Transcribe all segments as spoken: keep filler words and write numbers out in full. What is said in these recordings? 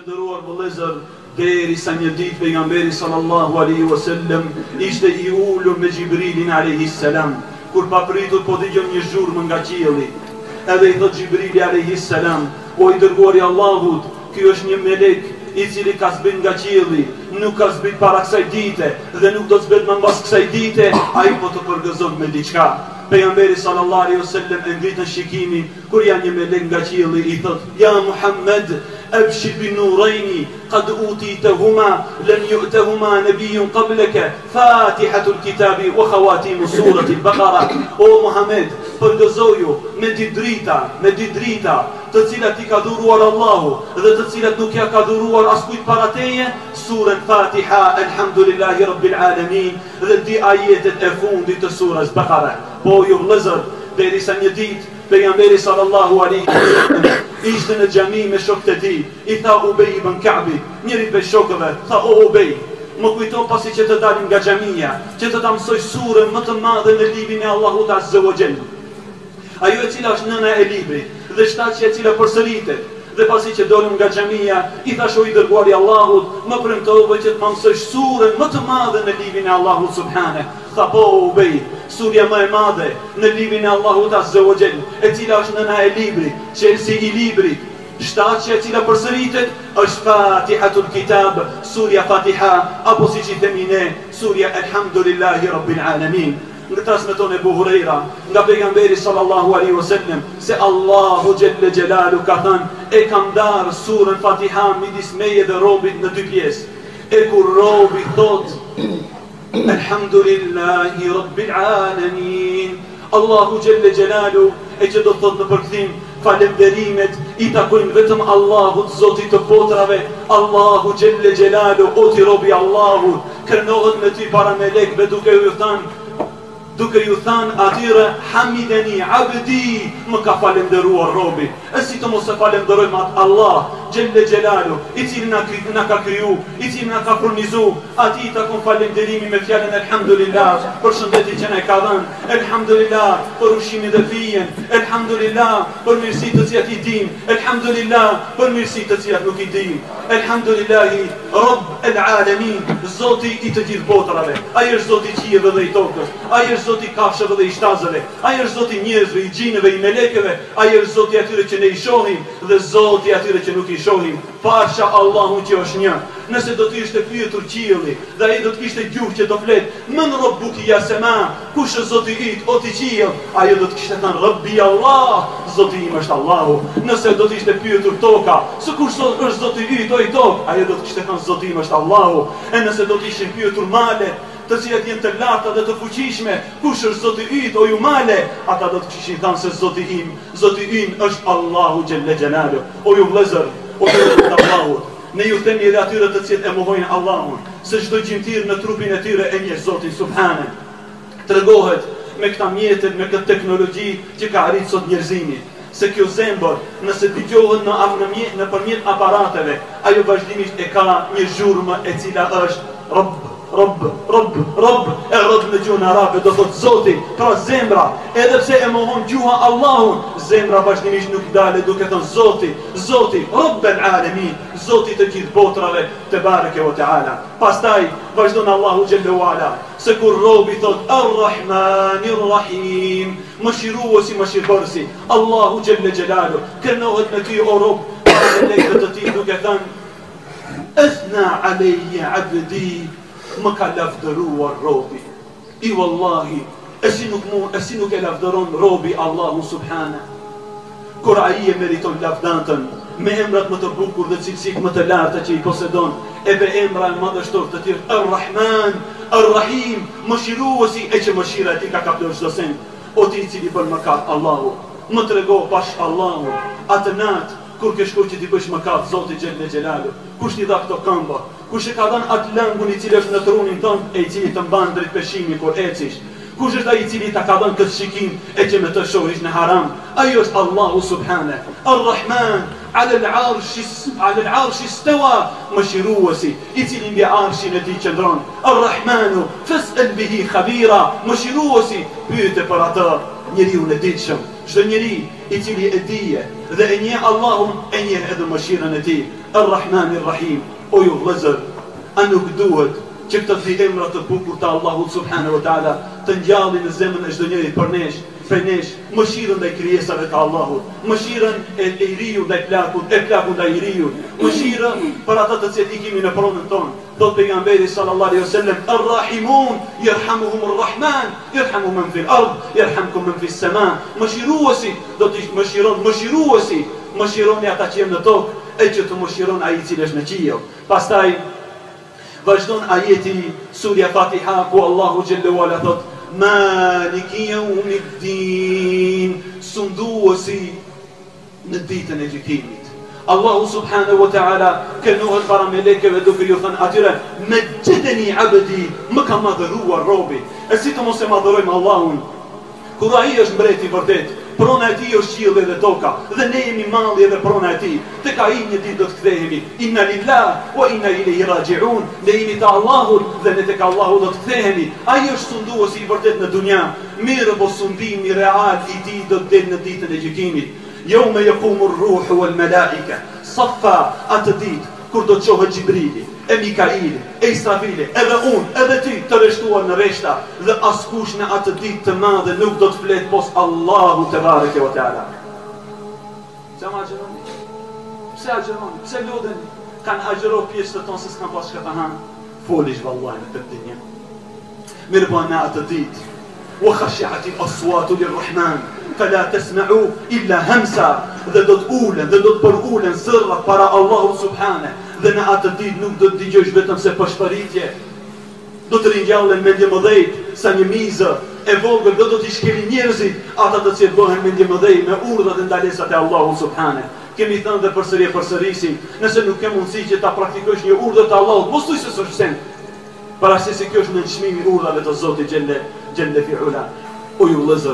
Të nderuar vëllezër, derisa një ditë pejgamberi sallallahu alaihi wasallam ishte i ulur me Xhibrilin alayhi salam, kur papritur po dëgjon një zhurmë nga qielli. Edhe i thot Xhibrili alayhi salam: "O i dërguari i Allahut, ky është një melek i cili ka zbrit nga qielli, nuk ka zbrit para kësaj dite dhe nuk do të zbret më pas kësaj dite, ai po të përgëzon me diçka." Pejgamberi sallallahu alaihi wasallam e ngritën shikimin kur ja një melek nga qielli i thot: "Ja Muhammed, أبشر بالنورين قد أوتيتهما لن يؤتهما نبي قبلك فاتحة الكتاب وخواتيم سورة البقرة." O Muhammed, përgëzoju me dy drita, me dy drita, të cilat i ka dhuruar Allahu dhe të cilat nuk ja ka dhuruar askujt para teje, surën Fatiha, Elhamdulillahi Rabbil Alamin, dhe di ajetet e fundit të surës Baqara. Po ju vëllezër, derisa një ditë pejgamberi sallallahu alaihi wasallam ishte në xhami me shokët e tij, i tha Ubej ibn Ka'bi, njëri prej shokëve, tha: "O Ubej, më kujton pasi që të dalim nga xhamia, që të ta mësoj surën më të madhe në librin e Allahut Azza wa Jall. Ajo e cila është nëna e librit dhe shtatë e cila përsëritet." Dhe pasi që dolëm nga xhamia, i thash: "O i dërguari i Allahut, më premtove që të më mësosh surën më të madhe në librin e Allahut subhane." Tha: "Po Ubej, surja më e madhe në librin e Allahut Azza wa Jall, e cila është nëna e librit, çelësi i librit, shtatë e cila përsëritet, është Fatihatul Kitab, surja Fatiha, apo siç i themi ne, surja Elhamdulillahi Rabbil Alamin." Nga transmeton Ebu Hurajra nga pejgamberi sallallahu alaihi wasallam se Allahu xhelle xhelalu ka thënë: "E kam darë surën Fatiha midis meje dhe robit në dy pjesë. E kur robi thot Elhamdulillahi Rabbil Alamin, Allahu xhelle xhelalu e që do thot në përkthim: falenderimet i takojnë vetëm Allahut, Zotit të botrave. Allahu xhelle xhelalu, o ti robi Allahut, kërnohet me ty para melekëve duke ju thënë duke ju thanë atyre: hamideni abdi, më ka falenderuar robi. E si të mos e falenderojmë atë Allah xhelle xhelalu, i cili na, na ka kriju, i cili na ka furnizu, ati i takon falenderimi me fjalën Elhamdulillah për shëndetin që na e ka dhënë, Elhamdulillah për ushimin dhe pijen, Elhamdulillah për mirësitë të cilat i dim, Elhamdulillah për mirësitë të cilat nuk i dim. Elhamdulillahi Rabb el Alamin, Zoti i të gjithë botrave. Ai është Zoti i qiellit dhe i tokës, ai është Zoti i kafshëve dhe i shtazëve, ai është Zoti i njerëzve, i xhinëve, i melekëve, ai është Zoti i atyre që ne i shohim dhe Zoti i atyre që nuk i shohim. Pasha Allahu që është një. Nëse do të ishte pyetur qielli dhe ai do të kishte gjuhë që do flet: "Men rabbuki ya sama", kush është Zoti i yt, o ti qiell? Ai do të kishte thënë: "Rabbi Allah", Zoti im është Allahu. Nëse do të ishte pyetur toka: "Se kush është Zoti i yt, o i tokë?" Ai do të kishte thënë: "Zoti im është Allahu." E nëse do të ishin pyetur male, të cilat jenë të larta dhe të fuqishme: "Kush është Zoti yt, o ju male?" Ata do të kishin thënë se Zoti im, Zoti im është Allahu xhelle xhelalu. O ju vëllezër, o ju të Allahut, ne ju themi edhe atyre të cilët e mohojnë Allahun, se çdo gjymtyr në trupin e tyre e njeh Zotin subhane. Tregohet me këta mjetet, me këtë teknologji që ka arrit sot njerëzimi, se kjo zemër, nëse dëgjohet në në nëpërmjet aparateve, ajo vazhdimisht e ka një zhurmë e cila është Rabb, Rabb, Rabb, Rabb. E Rabb në gjuhën arabe do thot Zoti, pra zemra, edhe pse e mohon gjuha Allahun, zemra vazhdimisht nuk dalë duke thënë Zoti, Zoti, Rabbul Alamin, Zoti të gjithë botrave, te bareke ve teala. Pastaj vazhdon Allahu xhelle wala, se kur robi thot Ar-Rahmanir Rahim, mëshiruesi mëshirbërësi, Allahu xhelle xhelalu kërnohet me ty o rob para melekëve të tij duke thënë: "Athna alayya abdi", më ka lavdëruar robi. I wallahi, e si nuk mu, e si nuk e lavdëron robi Allahu subhana. Kur ai e meriton lavdatën me emrat më të bukur dhe cilësitë më të larta që i posedon, e be emra e madhështor të tjerë: Ar-Rahman, Ar-Rahim, mëshiruesi, e që mëshira e tij ka kapluar çdo send. O ti i cili bën mëkat, Allahu, më trego pash Allahu atë natë kur ke shkuar që ti bësh mëkat Zoti xhelle xhelalu, kush t'i dha këto këmbë, kush e ka dhënë atë lëngun i cili është në trunin tënd e i cili të mban drejt peshimit kur ecish, kush është ai i cili ta ka dhënë këtë shikim e që me të shohish në haram? Ai është Allahu subhane. Ar-Rahman ala al-arshi ala al-arshi istawa, mëshiruesi, i cili mbi arshin e tij qëndron. Ar-Rahmanu fas'al bihi khabira, mëshiruesi, pyete për atë njeriu në ditshëm, çdo njeri i cili e dije dhe e njeh Allahun, e njeh edhe mëshirën e tij. Ar-Rahman Ar-Rahim. O ju vëllezër, a nuk duhet që këto dy emra të bukur të Allahut subhanahu wa taala të ngjallin në zemrën e çdo njeri për nesh, për nesh, mëshirën ndaj krijesave të Allahut, mëshirën e iriu ndaj plakut, e plakut ndaj iriu, mëshirën për ata të cilët i kemi në pronën tonë. Thot pejgamberi sallallahu alaihi wasallam, ar-rahimun yarhamuhum ar-rahman, yarhamu man fil ard, yarhamkum man fis sama. Mëshiruesi do të mëshiron, mëshiruesi, mëshironi ata që janë në tokë, e që të mëshiron ai i cili është në qiell. Pastaj vazhdon ajeti surja Fatiha ku Allahu xhallahu ala thot Maliki yawmiddin, sunduesi në ditën e gjykimit. Allahu subhanahu wa ta'ala kënohet para melekëve duke ju thënë atyre, me gjedeni abdi, më ka madhëruar robi. E si të mos e madhërojmë Allahun, kur ai është mbreti vërtet, prona e tij është qielli dhe toka, dhe ne jemi malli edhe prona e tij. Tek ai një ditë do të kthehemi. Inna lillahi wa inna ilayhi raji'un. Ne jemi te Allahu dhe ne tek Allahu do të kthehemi. Ai është sunduesi i vërtet në dunja. Mirë, po sundimi real i tij do të del në ditën e gjykimit. Yawma yaqumu ar-ruhu wal malaika saffa, atë ditë kur do të çohet Xhibrili, e Mikaili, e Israfili, edhe unë, edhe ty të rreshtuar në rreshta, dhe askush në atë ditë të madhe nuk do të flet pos Allahu te bareke ve teala. Pse ma agjeroni? Pse agjeroni? Pse lodheni? Kanë agjero pjesë të tonë se s'kan pas çka të hanë. Folish vallahi në këtë dinjë. Mirë po në atë ditë, wa khashi'at al-aswatu lir-rahman fala tasma'u illa hamsa, dhe do të ulen, dhe do të përulen zërrat para Allahu subhane, dhe në atë ditë nuk do të dëgjosh vetëm se pashparitje, do të ringjallen me ndjemëdhejt, sa një mizë e vogël, do të t'i shkeli njerëzit, ata të cilët bëhen me ndjemëdhej, me urdhat e ndalesat e Allahu subhane. Kemi thënë dhe përsëri e përsërisim, nëse nuk ke mundësi që ta praktikosh një urdhë të Allahut, mos thuaj se s'është sen. Para se si kjo është nënçmimi i urdhave të Zotit xhelle xhelle fi'ula. O ju vëllezër,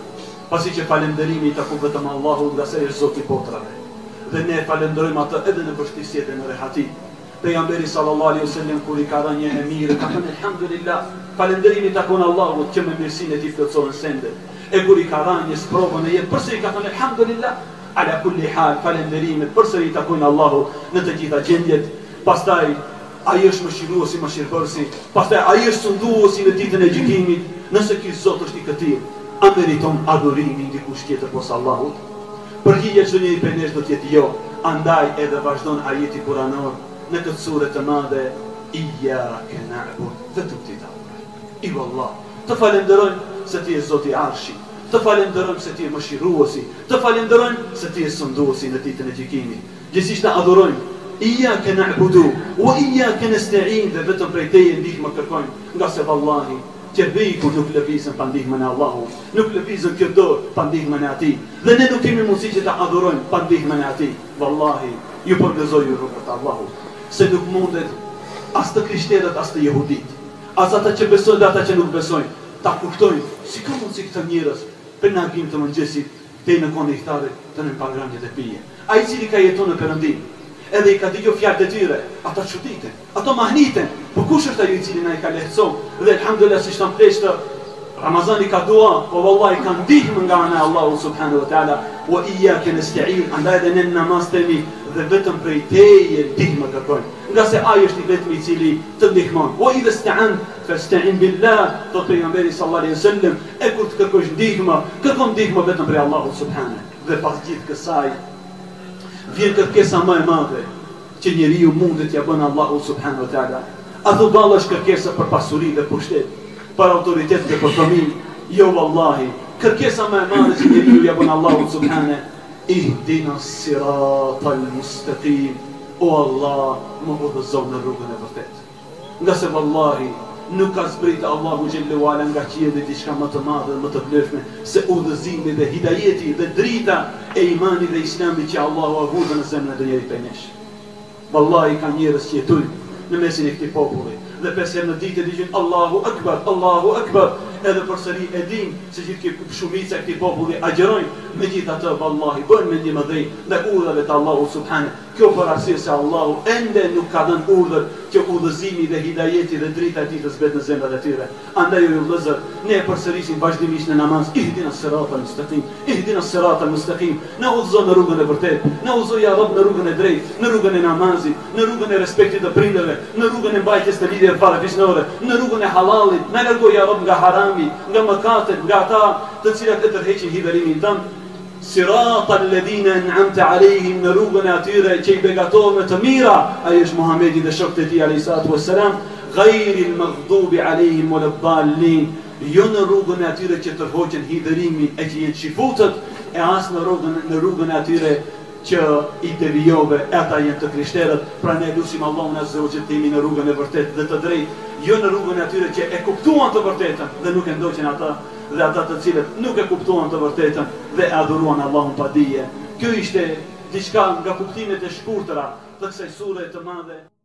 pasi që falenderimi i takon vetëm Allahut, nga se është Zoti i botrave. Dhe ne falenderojmë atë edhe në vështirësi dhe në rehati. Pejgamberi sallallahu alaihi wasallam kur i ka dhënë një emir, ka thënë alhamdulillah, falenderimi takon Allahut që me mirësinë e tij plotëson sendet. E kur i ka dhënë një sprovën e jetë, përsëri ka thënë alhamdulillah, ala kulli hal, falenderimi përsëri takon Allahut në të gjitha gjendjet. Pastaj ai është mëshiruesi, mëshirbërësi. Pastaj ai është sunduesi në ditën e gjykimit. Nëse ky Zot është i këtij, a meriton adhurimin dikush tjetër pos Allahut? Përgjigja çdo njeri prej nesh do të jetë jo. Andaj edhe vazhdon ajeti kuranor në këtë sure të madhe, Iyyaka na'budu, vetëm ti ta adhurojmë. I vallah, të falenderojmë se ti je Zoti i Arshit, të falenderojmë se ti je mëshiruesi, të falenderojmë se ti je sunduesi në ditën e gjykimit. Gjithsesi ta adhurojmë. Iyyaka na'budu wa iyyaka nasta'in, dhe vetëm prej teje ndihmë kërkojmë, nga se vallahi qerbiku nuk lëvizën pa ndihmën e Allahut, nuk lëvizën kjo dorë pa ndihmën e Atij, dhe ne nuk kemi mundësi që ta adhurojmë pa ndihmën e Atij. Vallahi, ju përgëzoj rrugën e Allahut, se nuk mundet as të krishterët as të jehudit, as ata që besojnë dhe ata që nuk besojnë, ta kuptojnë si ka mundësi këta njerëz për nagim të mëngjesit deri në kohën e iftarit të në pagramjet e pije. Ai i cili ka jetuar në Perëndim, edhe i ka dëgjuar fjalët e tyre, ata çuditen, ato mahniten, po kush është ai i cili na i ka lehtësuar? Dhe alhamdulillah si shtam pleshtë, Ramazani ka dua, po vallahi ka ndihmë nga ana e Allahut subhanahu wa taala, wa iyyaka nasta'in, andaj edhe në namaz temi dhe vetëm prej teje ndihmë kërkojmë, nga se ai është i vetmi i cili të ndihmon. Wa idha sta'an fasta'in billah, thot pejgamberi sallallahu alaihi wasallam, e kur të kërkosh ndihmë, kërko ndihmë vetëm prej Allahut subhanahu. Dhe pas gjithë kësaj vjen kërkesa më e madhe që njeriu mundet t'ia bën Allahu subhanahu wa taala. A do ballash kërkesa për pasuri dhe pushtet, për autoritet dhe për fëmijë? Jo vallahi, kërkesa më e madhe që njeriu ja bën Allahu subhanahu, ihdina siratal mustaqim, o Allah, më udhëzo në rrugën e vërtetë. Nga se vallahi nuk ka zbritë Allahu xhallahu ala nga qielli diçka më të madhe dhe më të vlefshme se udhëzimi dhe hidajeti dhe drita e imanit dhe islamit që Allahu a vudhë në zemrën e njeriut prej nesh. Vallahi ka njerëz që jetojnë në mesin e këtij populli dhe pesë herë në ditë dëgjojnë Allahu Akbar, Allahu Akbar, edhe përsëri e din se gjithë kjo shumica e këtij populli agjerojnë, megjithatë vallahi bën mendje më dhej ndaj urdhave të Allahut subhanahu. Kjo për arsye se Allahu ende nuk ka dhënë urdhër që udhëzimi dhe hidajeti dhe drita e tij të zbet në zemrat e tyre. Andaj ju vëllezër, ne përsërisim vazhdimisht në namaz, ihdina siratal mustaqim, ihdina siratal mustaqim. Na udhëzo në rrugën e vërtetë, na udhëzo ja Rabb në rrugën e drejtë, në rrugën e namazit, në rrugën e respektit të prindërve, në rrugën e mbajtjes të lidhjeve parafisnore, në rrugën e halalit. Na largoj ja Rabb nga harami, nga mëkatet, nga ata të cilat e tërheqin hidhurimin tonë. Sirata alladhina an'amta alehim, në rrugën e atyre që i begatohen me të mira. Ai është Muhamedi dhe shokët e tij alayhi salatu wassalam, ghayril maghdubi alehim waladdallin, jo në rrugën e atyre që tërhoqen hidhurimin e që jenë shifutët, e as në rrugën në rrugën e atyre që i devijove, e ata jenë të krishterët. Pra ne lutim Allahun azza wa jalla të jemi në rrugën e vërtetë dhe të drejtë, jo në rrugën e atyre që e kuptuan të vërtetën dhe nuk e ndoqën ata, dhe ata të cilët nuk e kuptuan të vërtetën dhe e adhuruan Allahun pa dije. Kjo ishte diçka nga kuptimet e shkurtëra të kësaj sure të madhe.